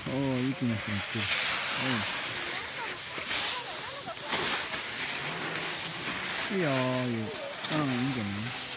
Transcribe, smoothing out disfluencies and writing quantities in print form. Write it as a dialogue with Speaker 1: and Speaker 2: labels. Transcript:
Speaker 1: いい気がしてますよ。いいよー、いい。うん、いいんじゃない。